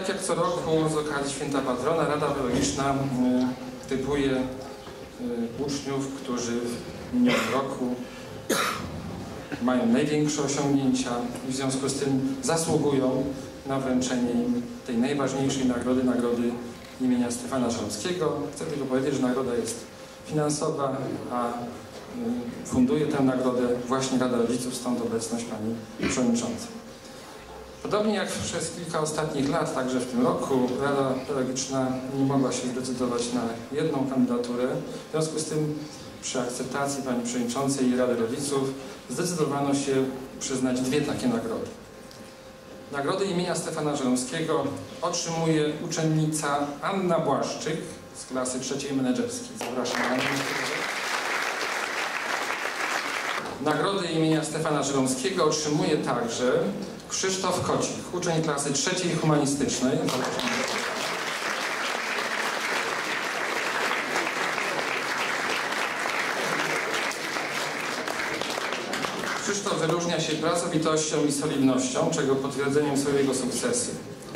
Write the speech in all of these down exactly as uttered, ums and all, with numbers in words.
tak jak co roku z okazji Święta Patrona Rada Pedagogiczna y, typuje y, uczniów, którzy w minionym roku mają największe osiągnięcia i w związku z tym zasługują na wręczenie im tej najważniejszej nagrody, nagrody imienia Stefana Żeromskiego. Chcę tylko powiedzieć, że nagroda jest finansowa, a funduje tę nagrodę właśnie Rada Rodziców, stąd obecność Pani Przewodniczącej. Podobnie jak przez kilka ostatnich lat, także w tym roku Rada Pedagogiczna nie mogła się zdecydować na jedną kandydaturę. W związku z tym przy akceptacji Pani Przewodniczącej i Rady Rodziców zdecydowano się przyznać dwie takie nagrody. Nagrody imienia Stefana Żeromskiego otrzymuje uczennica Anna Błaszczyk z klasy trzeciej menedżerskiej. Zapraszam Panią. Nagrody imienia Stefana Żeromskiego otrzymuje także Krzysztof Kocik, uczeń klasy trzeciej humanistycznej. Krzysztof wyróżnia się pracowitością i solidnością, czego potwierdzeniem są jego sukcesy.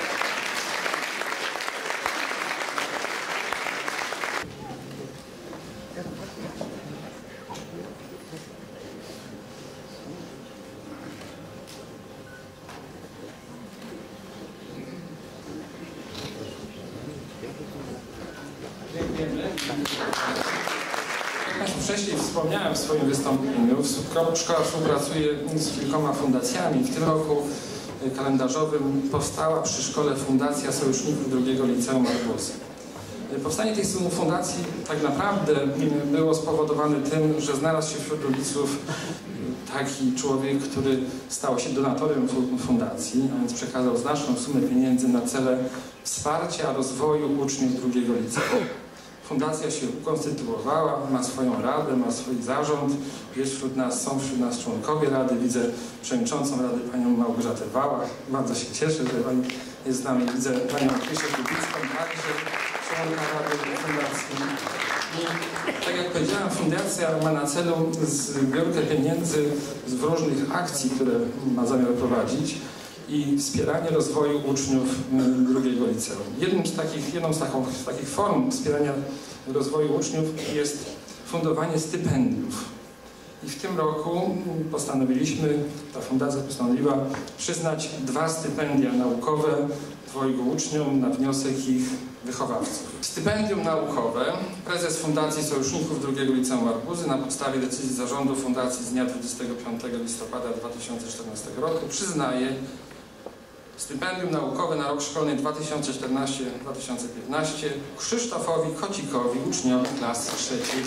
Jak wcześniej wspomniałem w swoim wystąpieniu, szkoła współpracuje z kilkoma fundacjami. W tym roku kalendarzowym powstała przy szkole Fundacja Sojuszników drugiego Liceum Arbuzy. Powstanie tej fundacji tak naprawdę było spowodowane tym, że znalazł się wśród rodziców taki człowiek, który stał się donatorem fundacji, a więc przekazał znaczną sumę pieniędzy na cele wsparcia rozwoju uczniów drugiego liceum. Fundacja się ukonstytuowała, ma swoją radę, ma swój zarząd, jest wśród nas, są wśród nas członkowie rady. Widzę przewodniczącą rady panią Małgorzatę Wałach. Bardzo się cieszę, że pani jest z nami. Widzę panią Krysię Kubicką, także członka rady fundacji. I tak jak powiedziałem, fundacja ma na celu zbiórkę pieniędzy z różnych akcji, które ma zamiar prowadzić i wspieranie rozwoju uczniów drugiego liceum. Jednym z takich, jedną z, taką, z takich form wspierania rozwoju uczniów jest fundowanie stypendiów. I w tym roku postanowiliśmy, ta fundacja postanowiła przyznać dwa stypendia naukowe dwojgu uczniom na wniosek ich wychowawców. Stypendium naukowe prezes Fundacji Sojuszników drugiego Liceum Arbuzy na podstawie decyzji zarządu fundacji z dnia dwudziestego piątego listopada dwa tysiące czternastego roku przyznaje stypendium naukowe na rok szkolny dwa tysiące czternasty dwa tysiące piętnasty Krzysztofowi Kocikowi, uczniowi klasy trzeciej.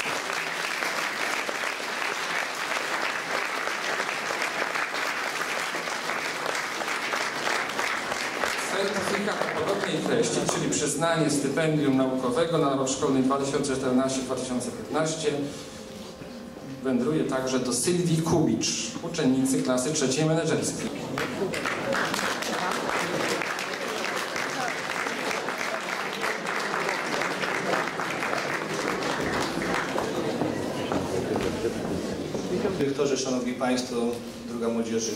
Certyfikat o podobnej treści, czyli przyznanie stypendium naukowego na rok szkolny dwa tysiące czternasty dwa tysiące piętnasty wędruje także do Sylwii Kubicz, uczennicy klasy trzeciej menedżerskiej. Dyrektorze, Szanowni Państwo, droga młodzieży,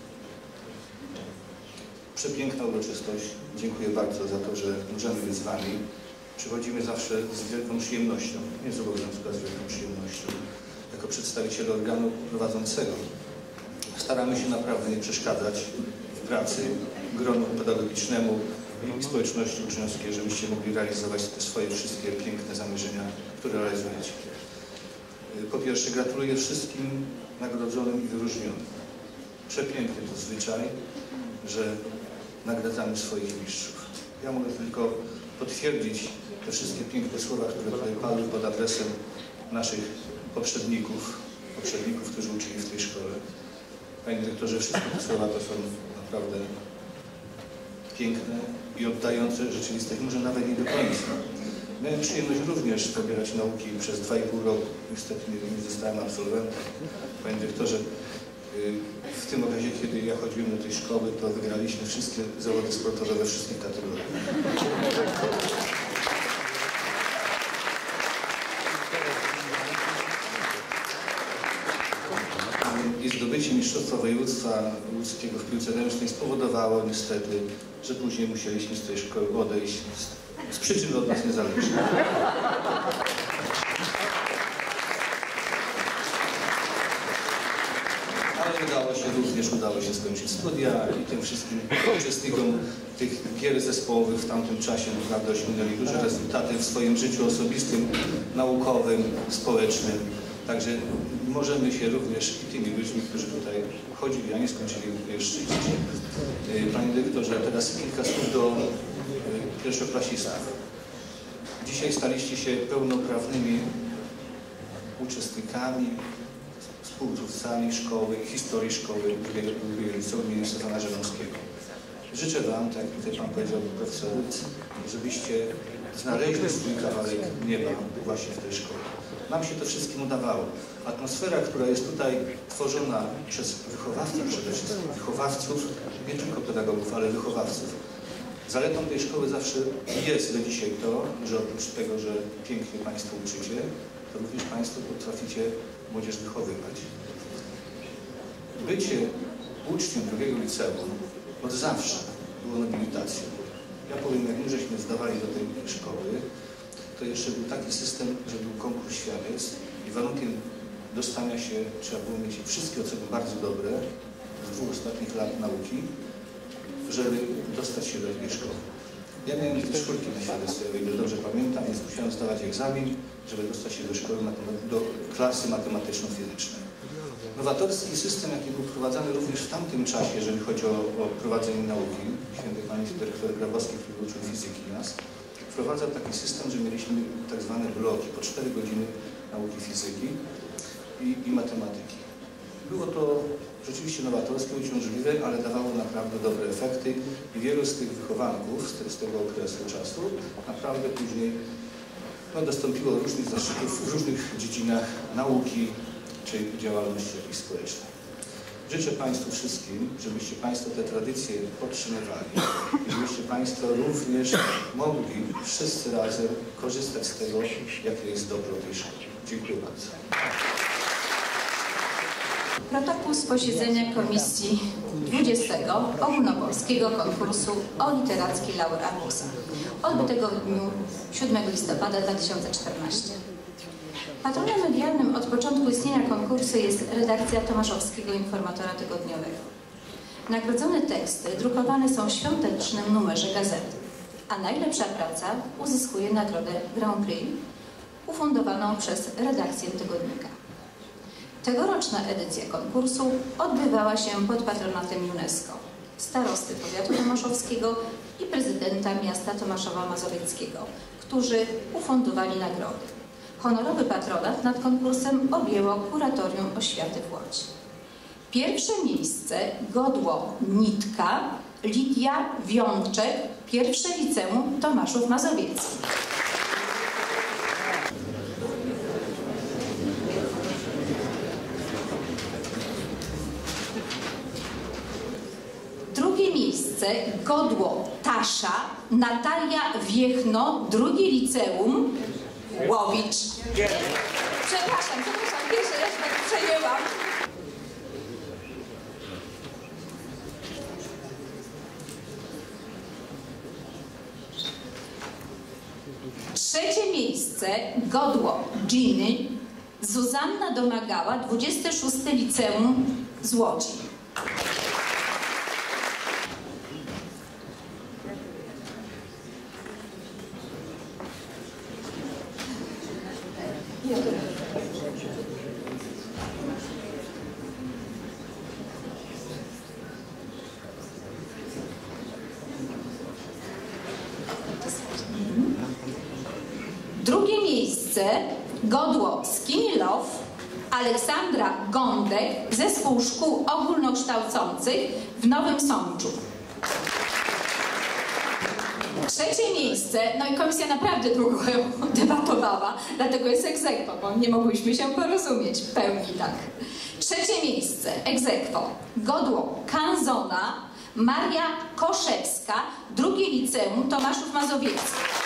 przepiękna uroczystość. Dziękuję bardzo za to, że możemy być z Wami. Przychodzimy zawsze z wielką przyjemnością, nie z obowiązku, a z wielką przyjemnością, jako przedstawiciele organu prowadzącego. Staramy się naprawdę nie przeszkadzać w pracy gronu pedagogicznemu i społeczności uczniowskiej, żebyście mogli realizować te swoje wszystkie piękne zamierzenia, które realizujecie. Po pierwsze, gratuluję wszystkim nagrodzonym i wyróżnionym. Przepiękny to zwyczaj, że nagradzamy swoich mistrzów. Ja mogę tylko potwierdzić te wszystkie piękne słowa, które tutaj padły pod adresem naszych poprzedników, poprzedników, którzy uczyli w tej szkole. Panie dyrektorze, wszystkie te słowa to są naprawdę piękne i oddające rzeczywistość, może nawet nie do końca. Miałem przyjemność również pobierać nauki przez dwa i pół roku. Niestety nie zostałem absolwentem. Panie dyrektorze, w tym okresie, kiedy ja chodziłem do tej szkoły, to wygraliśmy wszystkie zawody sportowe we wszystkich kategoriach. I zdobycie Mistrzostwa Województwa Łódzkiego w piłce ręcznej spowodowało niestety, że później musieliśmy z tej szkoły odejść z, z przyczyn od nas niezależnych. Ale udało się, również udało się skończyć studia i tym wszystkim uczestnikom tych gier zespołowych w tamtym czasie naprawdę osiągnęli duże rezultaty w swoim życiu osobistym, naukowym, społecznym. Także możemy się również i tymi ludźmi, którzy tutaj chodzili, a nie skończyli szczycić. Panie dyrektorze, teraz kilka słów do pierwszoklasistów. Dzisiaj staliście się pełnoprawnymi uczestnikami, współtwórcami szkoły, historii szkoły drugiego liceum imienia Stefana Żeromskiego. Życzę Wam, tak jak tutaj Pan powiedział, profesor, żebyście znaleźli swój kawałek nieba właśnie w tej szkole. Nam się to wszystkim udawało. Atmosfera, która jest tutaj tworzona przez wychowawców przede wszystkim, wychowawców, nie tylko pedagogów, ale wychowawców. Zaletą tej szkoły zawsze jest do dzisiaj to, że oprócz tego, że pięknie Państwo uczycie, to również Państwo potraficie młodzież wychowywać. Bycie uczniem drugiego liceum od zawsze było nobilitacją. Ja powiem, jak my żeśmy zdawali do tej szkoły, to jeszcze był taki system, że był konkurs świadectw i warunkiem dostania się trzeba było mieć wszystkie oceny bardzo dobre z dwóch ostatnich lat nauki, żeby dostać się do tej szkoły. Ja miałem dwie czwórki na świadectwie, o ile dobrze pamiętam, więc musiałem zdawać egzamin, żeby dostać się do szkoły, do klasy matematyczno-fizycznej. Nowatorski system, jaki był wprowadzany również w tamtym czasie, jeżeli chodzi o, o prowadzenie nauki, święty pani dyrektor Grabowski, który uczył fizyki nas, wprowadzał taki system, że mieliśmy tak zwane bloki, po cztery godziny nauki fizyki i, i matematyki. Było to rzeczywiście nowatorskie, uciążliwe, ale dawało naprawdę dobre efekty i wielu z tych wychowanków z, te, z tego okresu czasu naprawdę później no, dostąpiło różnych zaszczytów w różnych dziedzinach nauki czy działalności jakiejś społecznej. Życzę Państwu wszystkim, żebyście Państwo te tradycje podtrzymywali i żebyście Państwo również mogli wszyscy razem korzystać z tego, jakie jest dobro tej szkoły. Dziękuję bardzo. Protokół z posiedzenia Komisji dwudziestego ogólnopolskiego konkursu o literacki laureat Musa, odbytego w dniu siódmego listopada dwa tysiące czternastego. Patronem medialnym od początku istnienia konkursu jest redakcja Tomaszowskiego Informatora Tygodniowego. Nagrodzone teksty drukowane są w świątecznym numerze gazety, a najlepsza praca uzyskuje nagrodę Grand Prix ufundowaną przez redakcję tygodnika. Tegoroczna edycja konkursu odbywała się pod patronatem UNESCO, starosty powiatu tomaszowskiego i prezydenta miasta Tomaszowa Mazowieckiego, którzy ufundowali nagrody. Honorowy patronat nad konkursem objęło Kuratorium Oświaty w Łodzi. Pierwsze miejsce godło Nitka Lidia Wiączek, pierwsze liceum Tomaszów Mazowiecki. Drugie miejsce godło Tasza Natalia Wiechno, drugie liceum Łowicz. Przepraszam, przepraszam, pierwszy raz tak przejęłam. Trzecie miejsce godło Ginny Zuzanna Domagała, dwudzieste szóste liceum z Łodzi. Drugie miejsce godło Skinny Love Aleksandra Gądek, Zespół Szkół Ogólnokształcących w Nowym Sączu. Trzecie miejsce, no i komisja naprawdę długo debatowała, dlatego jest ex aequo, bo nie mogłyśmy się porozumieć w pełni tak. Trzecie miejsce, ex aequo, godło Kanzona Maria Koszewska, drugie liceum Tomaszów Mazowiecki.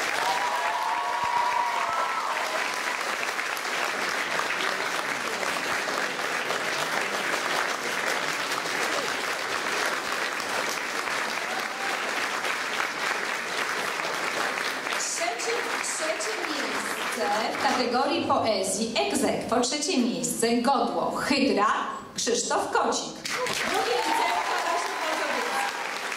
miejsce w kategorii poezji ex aequo, trzecie miejsce godło Hydra Krzysztof Kocik. Drugie liceum Karaś Mazowiecki.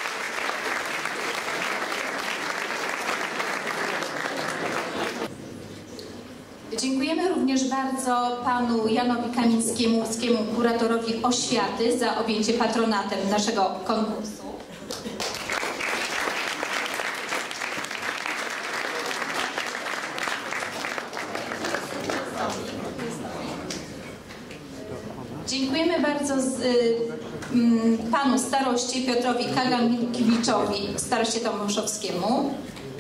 Dziękujemy również bardzo panu Janowi Kamińskiemu, kuratorowi oświaty, za objęcie patronatem naszego konkursu. Dziękujemy bardzo z, y, m, panu staroście Piotrowi Kagankiewiczowi, staroście tomaszowskiemu.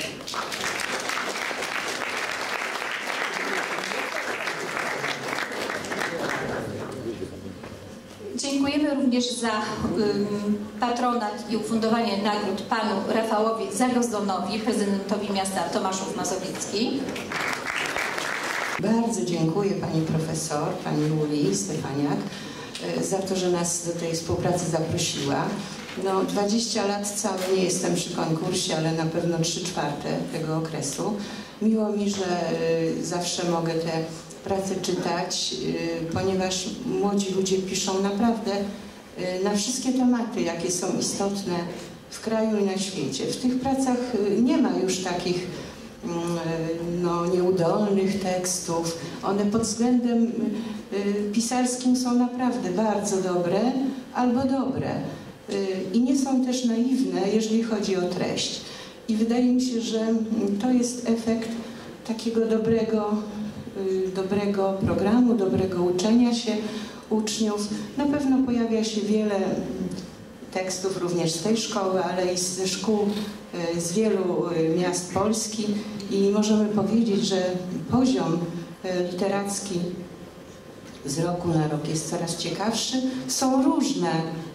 Dziękujemy również za um, patronat i ufundowanie nagród panu Rafałowi Zagozdonowi, prezydentowi miasta Tomaszów Mazowiecki. Bardzo dziękuję pani profesor, pani Julii Stefaniak za to, że nas do tej współpracy zaprosiła. No, dwadzieścia lat całe nie jestem przy konkursie, ale na pewno trzy czwarte tego okresu. Miło mi, że zawsze mogę te prace czytać, ponieważ młodzi ludzie piszą naprawdę na wszystkie tematy, jakie są istotne w kraju i na świecie. W tych pracach nie ma już takich no, nieudolnych tekstów. One pod względem pisarskim są naprawdę bardzo dobre albo dobre. I nie są też naiwne, jeżeli chodzi o treść. I wydaje mi się, że to jest efekt takiego dobrego, dobrego programu, dobrego uczenia się uczniów. Na pewno pojawia się wiele tekstów również z tej szkoły, ale i ze szkół z wielu miast Polski i możemy powiedzieć, że poziom literacki z roku na rok jest coraz ciekawszy. Są różne,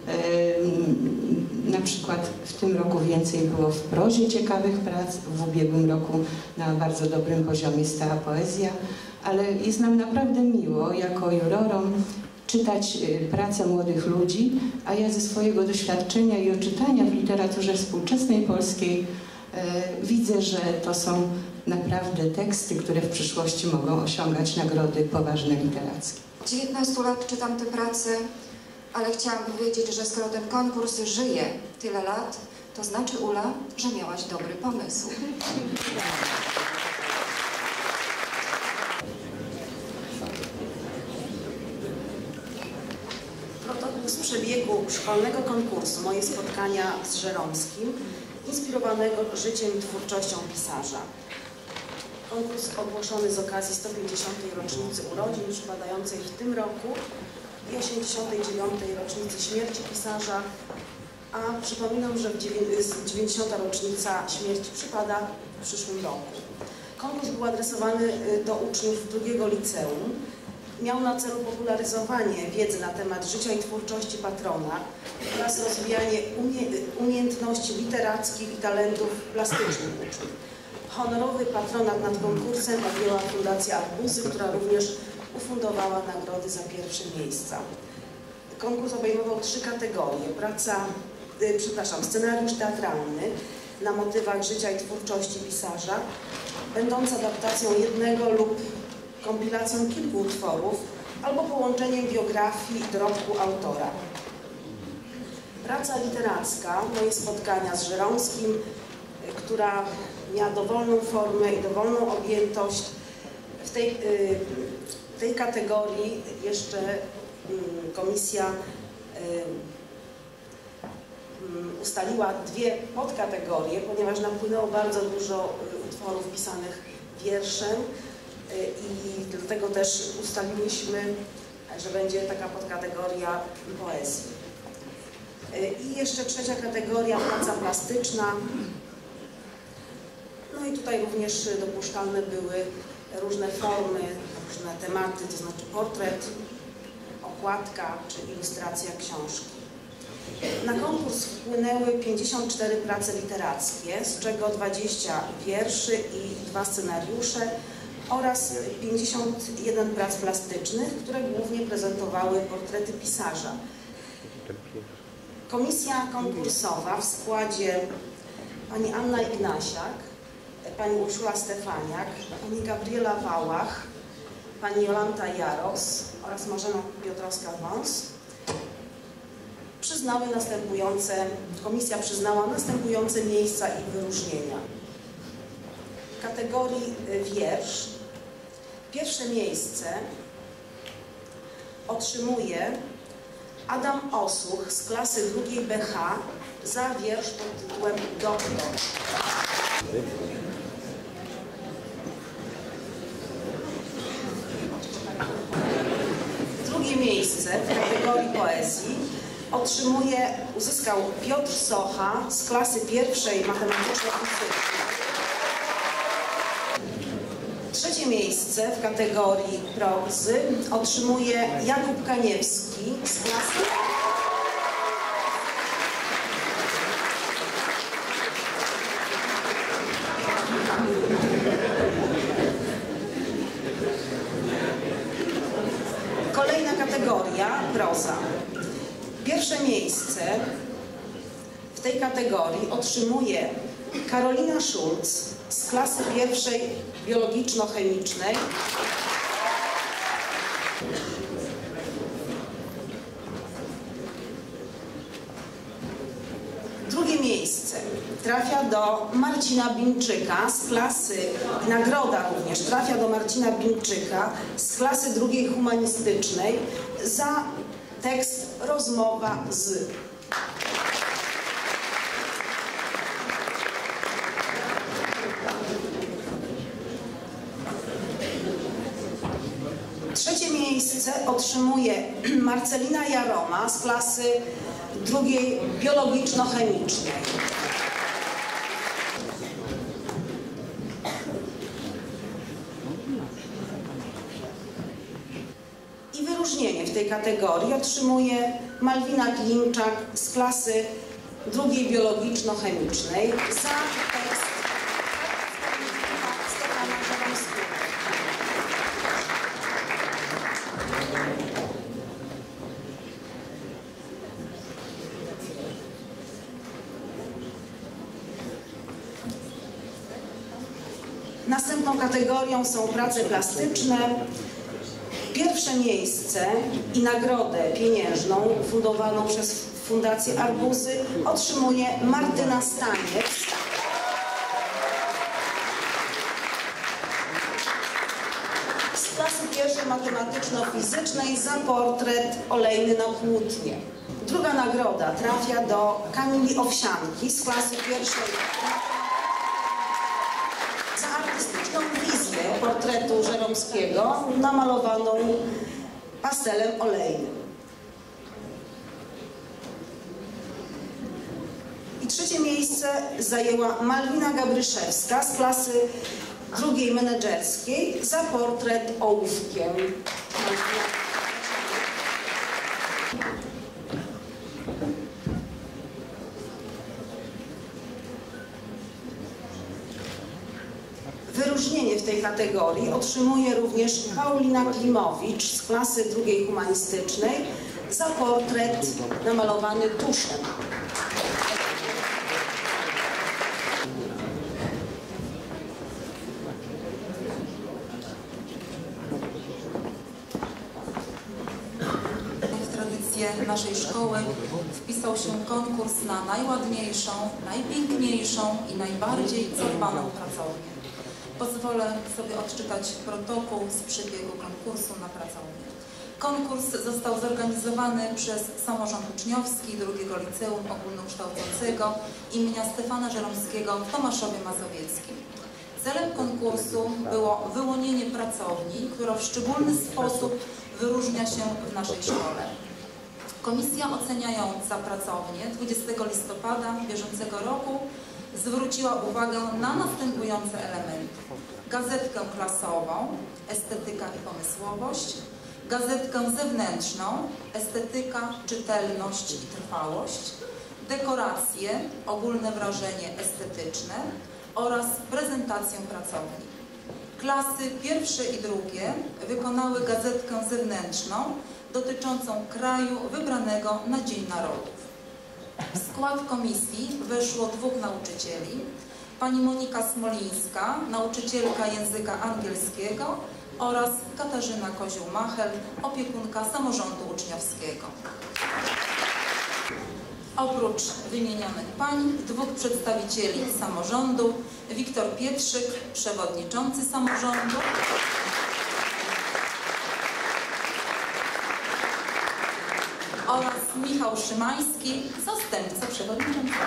na przykład w tym roku więcej było w prozie ciekawych prac, w ubiegłym roku na bardzo dobrym poziomie stała poezja, ale jest nam naprawdę miło jako jurorom czytać pracę młodych ludzi, a ja ze swojego doświadczenia i odczytania w literaturze współczesnej polskiej e, widzę, że to są naprawdę teksty, które w przyszłości mogą osiągać nagrody poważne literackie. Od dziewiętnastu lat czytam te prace, ale chciałam powiedzieć, że skoro ten konkurs żyje tyle lat, to znaczy, Ula, że miałaś dobry pomysł. Protokół z przebiegu szkolnego konkursu Moje spotkania z Żeromskim, inspirowanego życiem i twórczością pisarza. Konkurs ogłoszony z okazji sto pięćdziesiątej rocznicy urodzin przypadającej w tym roku i osiemdziesiątej dziewiątej rocznicy śmierci pisarza, a przypominam, że dziewięćdziesiąta rocznica śmierci przypada w przyszłym roku. Konkurs był adresowany do uczniów drugiego liceum. Miał na celu popularyzowanie wiedzy na temat życia i twórczości patrona oraz rozwijanie umie umiejętności literackich i talentów plastycznych uczniów. Honorowy patronat nad konkursem objęła Fundacja Arbusy, która również ufundowała nagrody za pierwsze miejsca. Konkurs obejmował trzy kategorie. Praca, y, przepraszam, scenariusz teatralny na motywach życia i twórczości pisarza, będąc adaptacją jednego lub kompilacją kilku utworów albo połączeniem biografii i dorobku autora. Praca literacka, Moje spotkania z Żeromskim, która miała dowolną formę i dowolną objętość. W tej, w tej kategorii jeszcze komisja ustaliła dwie podkategorie, ponieważ napłynęło bardzo dużo utworów pisanych wierszem i dlatego też ustaliłyśmy, że będzie taka podkategoria poezji. I jeszcze trzecia kategoria, praca plastyczna. No i tutaj również dopuszczalne były różne formy, różne tematy, to znaczy portret, okładka czy ilustracja książki. Na konkurs wpłynęły pięćdziesiąt cztery prace literackie, z czego dwadzieścia wierszy i dwa scenariusze oraz pięćdziesiąt jeden prac plastycznych, które głównie prezentowały portrety pisarza. Komisja konkursowa w składzie pani Anna Ignasiak, pani Urszula Stefaniak, pani Gabriela Wałach, pani Jolanta Jaros oraz Marzena Piotrowska-Wąs przyznały następujące, komisja przyznała następujące miejsca i wyróżnienia. W kategorii wiersz pierwsze miejsce otrzymuje Adam Osuch z klasy drugiej B H za wiersz pod tytułem Doktor. Drugie miejsce w kategorii poezji otrzymuje, uzyskał Piotr Socha z klasy pierwszej matematyczno-fizycznej. Trzecie miejsce w kategorii prozy otrzymuje Jakub Kaniewski z klasy Kolejna kategoria proza. Pierwsze miejsce w tej kategorii otrzymuje Karolina Szulc z klasy pierwszej biologiczno-chemicznej. Drugie miejsce trafia do Marcina Bińczyka z klasy, nagroda również trafia do Marcina Bińczyka z klasy drugiej humanistycznej za tekst Rozmowa z. Trzecie miejsce otrzymuje Marcelina Jaroma z klasy drugiej biologiczno-chemicznej. I wyróżnienie w tej kategorii otrzymuje Malwina Klimczak z klasy drugiej biologiczno-chemicznej za tekst Stefana Żeromskiego. Następną kategorią są prace plastyczne. Pierwsze miejsce i nagrodę pieniężną fundowaną przez Fundację Arbuzy otrzymuje Martyna Staniec z klasy pierwszej matematyczno-fizycznej za portret olejny na płótnie. Druga nagroda trafia do Kamili Owsianki z klasy pierwszej za artystyczną wizję portretu Żeromskiego namalowaną pastelem olejnym. I trzecie miejsce zajęła Malwina Gabryszewska z klasy drugiej menedżerskiej za portret ołówkiem. Wyróżnienie w tej kategorii otrzymuje również Paulina Klimowicz z klasy drugiej humanistycznej za portret namalowany tuszem. W tradycję naszej szkoły wpisał się konkurs na najładniejszą, najpiękniejszą i najbardziej zadbaną pracownię. Pozwolę sobie odczytać protokół z przebiegu konkursu na pracownię. Konkurs został zorganizowany przez Samorząd Uczniowski drugiego Liceum Ogólnokształcącego imienia Stefana Żeromskiego w Tomaszowie Mazowieckim. Celem konkursu było wyłonienie pracowni, która w szczególny sposób wyróżnia się w naszej szkole. Komisja oceniająca pracownię dwudziestego listopada bieżącego roku zwróciła uwagę na następujące elementy. Gazetkę klasową, estetyka i pomysłowość, gazetkę zewnętrzną, estetyka, czytelność i trwałość, dekoracje, ogólne wrażenie estetyczne oraz prezentację pracowni. Klasy pierwsze i drugie wykonały gazetkę zewnętrzną dotyczącą kraju wybranego na Dzień Narodów. W skład komisji weszło dwóch nauczycieli, pani Monika Smolińska, nauczycielka języka angielskiego oraz Katarzyna Kozioł-Machel, opiekunka samorządu uczniowskiego. Oprócz wymienionych pań, dwóch przedstawicieli samorządu, Wiktor Pietrzyk, przewodniczący samorządu, oraz Michał Szymański, zastępca przewodniczącego.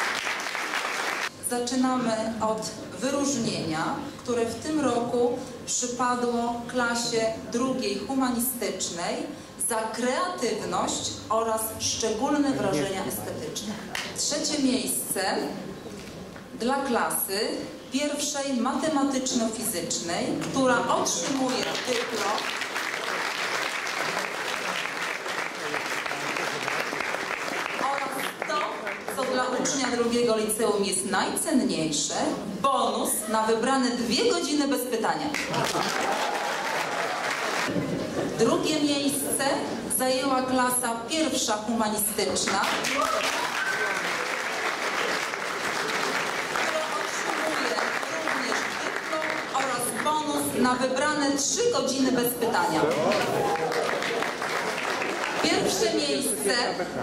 Zaczynamy od wyróżnienia, które w tym roku przypadło klasie drugiej humanistycznej za kreatywność oraz szczególne wrażenia estetyczne. Trzecie miejsce dla klasy pierwszej matematyczno-fizycznej, która otrzymuje dyplom dla ucznia drugiego liceum jest najcenniejsze, bonus na wybrane dwie godziny bez pytania. Drugie miejsce zajęła klasa pierwsza humanistyczna, która otrzymuje również dyplom oraz bonus na wybrane trzy godziny bez pytania. Pierwsze miejsce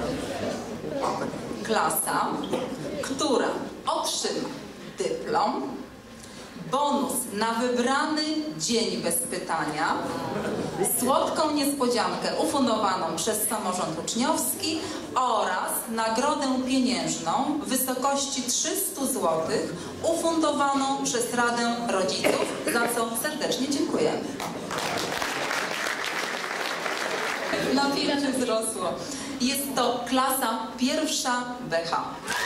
klasa, która otrzyma dyplom, bonus na wybrany dzień bez pytania, słodką niespodziankę ufundowaną przez samorząd uczniowski oraz nagrodę pieniężną w wysokości trzysta złotych ufundowaną przez Radę Rodziców, za co serdecznie dziękujemy. Na pięcie wzrosło. Jest to klasa pierwsza B H.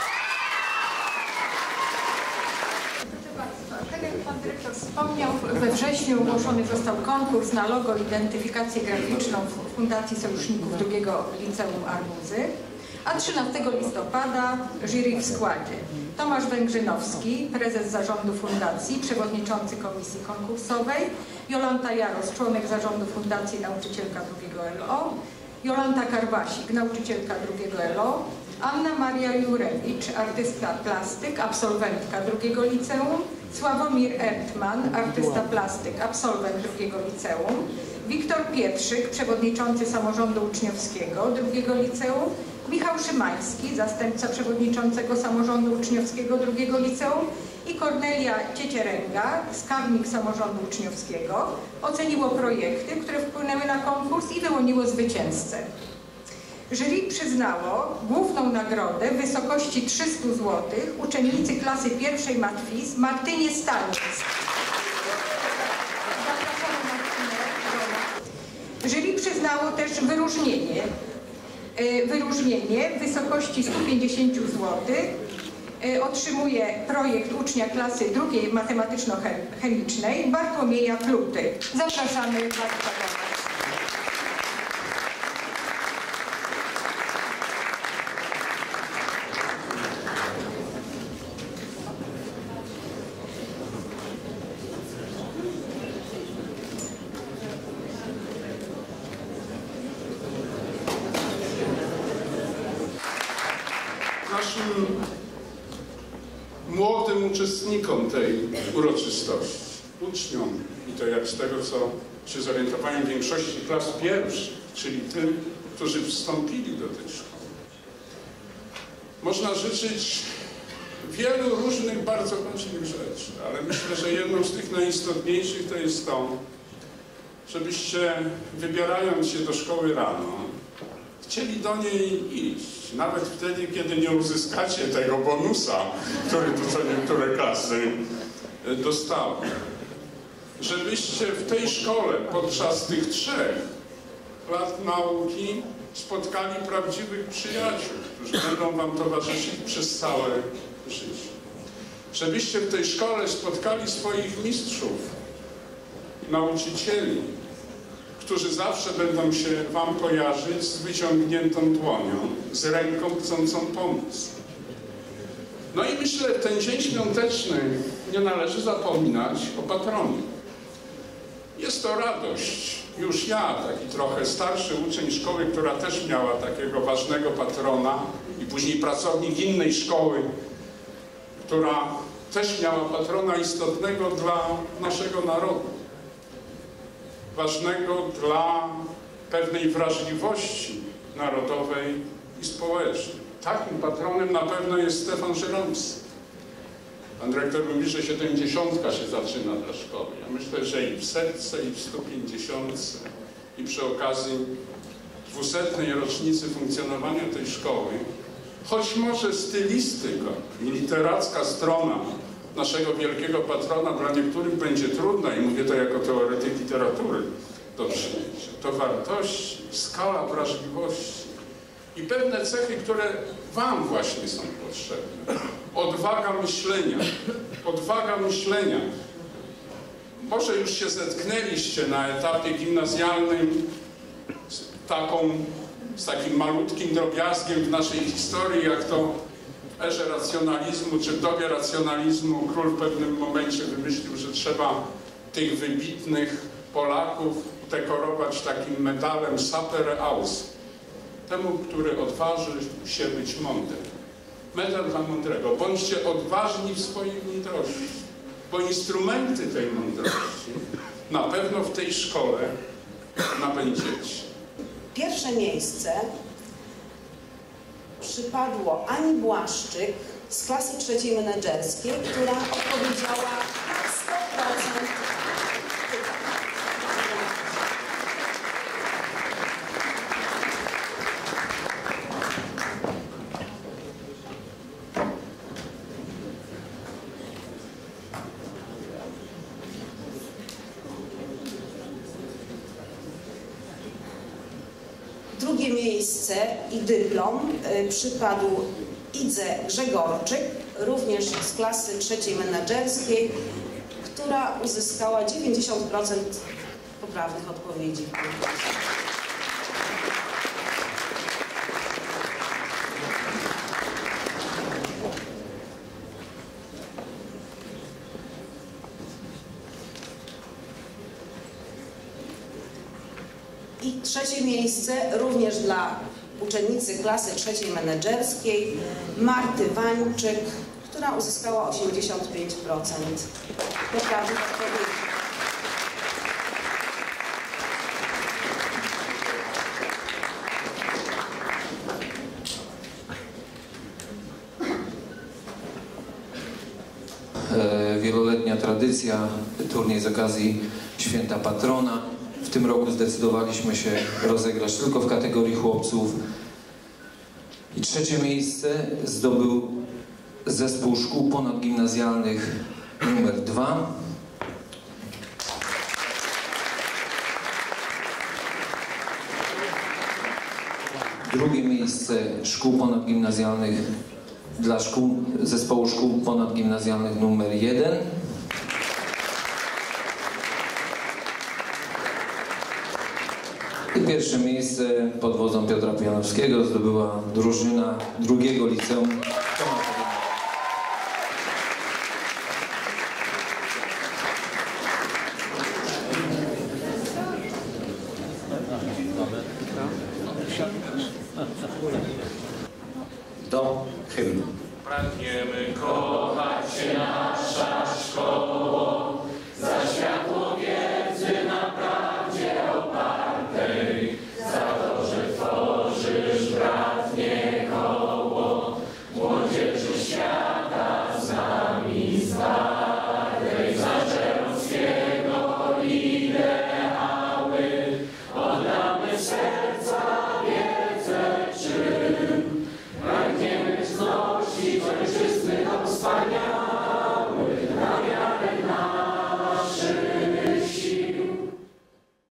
Tak jak pan dyrektor wspomniał, we wrześniu ogłoszony został konkurs na logo identyfikację graficzną w Fundacji Sojuszników drugiego Liceum Arbuzy, a trzynastego listopada jury w składzie: Tomasz Węgrzynowski, prezes zarządu fundacji, przewodniczący komisji konkursowej, Jolanta Jaros, członek zarządu fundacji, nauczycielka drugiego L O, Jolanta Karwasik, nauczycielka drugiego L O, Anna Maria Jurewicz, artysta plastyk, absolwentka drugiego liceum, Sławomir Ertman, artysta plastyk, absolwent drugiego liceum, Wiktor Pietrzyk, przewodniczący samorządu uczniowskiego drugiego liceum, Michał Szymański, zastępca przewodniczącego samorządu uczniowskiego drugiego liceum i Kornelia Ciecieręga, skarbnik samorządu uczniowskiego, oceniło projekty, które wpłynęły na konkurs i wyłoniło zwycięzcę. Jury przyznało główną nagrodę w wysokości trzysta złotych uczennicy klasy pierwszej matwiz Martynie Stanic. Jury przyznało też wyróżnienie, wyróżnienie w wysokości stu pięćdziesięciu złotych. Otrzymuje projekt ucznia klasy drugiej matematyczno-chemicznej Bartłomieja Pluty. Zapraszamy bardzo. Naszym młodym uczestnikom tej uroczystości, uczniom, i to jak z tego, co się zorientowałem, w większości klas pierwszych, czyli tym, którzy wstąpili do tej szkoły, można życzyć wielu różnych, bardzo ważnych rzeczy, ale myślę, że jedną z tych najistotniejszych to jest to, żebyście, wybierając się do szkoły rano, chcieli do niej iść, nawet wtedy, kiedy nie uzyskacie tego bonusa, który tu co niektóre klasy dostały. Żebyście w tej szkole podczas tych trzech lat nauki spotkali prawdziwych przyjaciół, którzy będą wam towarzyszyć przez całe życie. Żebyście w tej szkole spotkali swoich mistrzów, nauczycieli, którzy zawsze będą się wam kojarzyć z wyciągniętą dłonią, z ręką chcącą pomóc. No i myślę, w ten dzień świąteczny nie należy zapominać o patronie. Jest to radość. Już ja, taki trochę starszy uczeń szkoły, która też miała takiego ważnego patrona i później pracownik innej szkoły, która też miała patrona istotnego dla naszego narodu, ważnego dla pewnej wrażliwości narodowej i społecznej. Takim patronem na pewno jest Stefan Żeromski. Pan dyrektor mówi, że siedemdziesiątka się zaczyna dla szkoły. Ja myślę, że i w setce, i w stu pięćdziesiątce, i przy okazji dwusetnej rocznicy funkcjonowania tej szkoły, choć może stylistyka i literacka strona naszego wielkiego patrona dla niektórych będzie trudna, i mówię to jako teoretyk literatury, do przyjęcia, to wartości, skala wrażliwości i pewne cechy, które wam właśnie są potrzebne. Odwaga myślenia, odwaga myślenia. Może już się zetknęliście na etapie gimnazjalnym z, taką, z takim malutkim drobiazgiem w naszej historii, jak to w erze racjonalizmu, czy w dobie racjonalizmu król w pewnym momencie wymyślił, że trzeba tych wybitnych Polaków dekorować takim medalem Sapere Aus. Temu, który odważy się być mądry. Medal dla mądrego. Bądźcie odważni w swojej mądrości, bo instrumenty tej mądrości na pewno w tej szkole nabędziecie. Pierwsze miejsce przypadło Ani Błaszczyk z klasy trzeciej menedżerskiej, która odpowiedziała na sto procent pytań. Drugie miejsce i dyplom y, przypadł Idze Grzegorczyk, również z klasy trzeciej menedżerskiej, która uzyskała dziewięćdziesiąt procent poprawnych odpowiedzi. I trzecie miejsce również dla uczennicy klasy trzeciej menedżerskiej Marty Wańczyk, która uzyskała osiemdziesiąt pięć procent poprawnych odpowiedzi. Wieloletnia tradycja, turniej z okazji Święta Patrona. W tym roku zdecydowaliśmy się rozegrać tylko w kategorii chłopców. I trzecie miejsce zdobył zespół szkół ponadgimnazjalnych numer dwa. Drugie miejsce szkół ponadgimnazjalnych dla szkół, zespołu szkół ponadgimnazjalnych numer jeden. I pierwsze miejsce pod wodzą Piotra Pijanowskiego zdobyła drużyna drugiego liceum. Do hymnu. Pragniemy